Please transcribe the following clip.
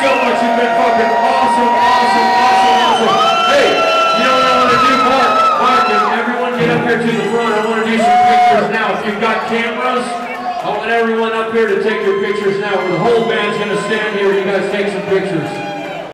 so much. You've been fucking awesome, awesome, awesome, awesome. Hey, you know what I want to do, Mark? Mark, and everyone get up here to the front. I want to do some pictures now. If you've got cameras, I want everyone up here to take your pictures now. The whole band's going to stand here. You guys take some pictures.